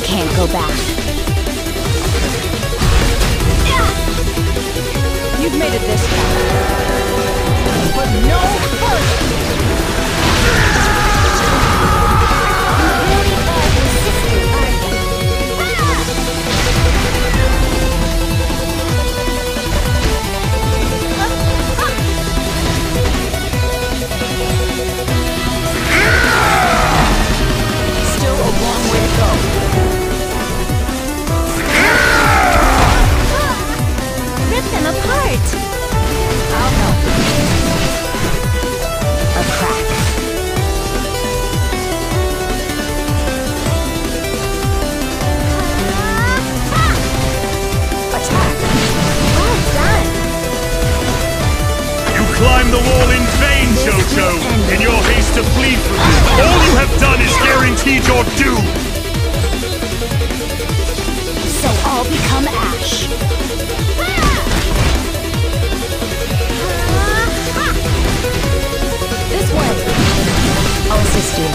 can't go back. You've made it this far, but no further. You really are resistant, aren't you? Still a long way to go. Rip them apart. I'll help. A crack. Attack. Well done. You climbed the wall in vain, Jojo, in your haste to flee from me. All you have done is guaranteed your doom. So I'll become ash. This way. I'll assist you.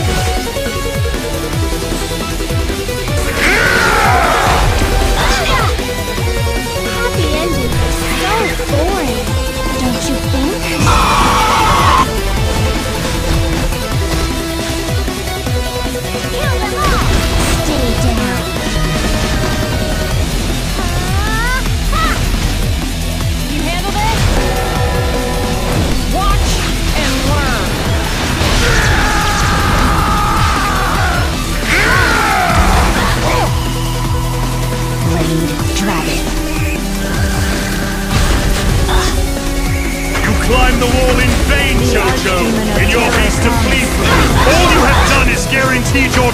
Happy ending is so boring, don't you think? Kill them all! Stay down. You handle this? Watch and learn. Blade Dragon. You climbed the wall in vain, Jojo, in your haste to flee from me. All you have done is guaranteed your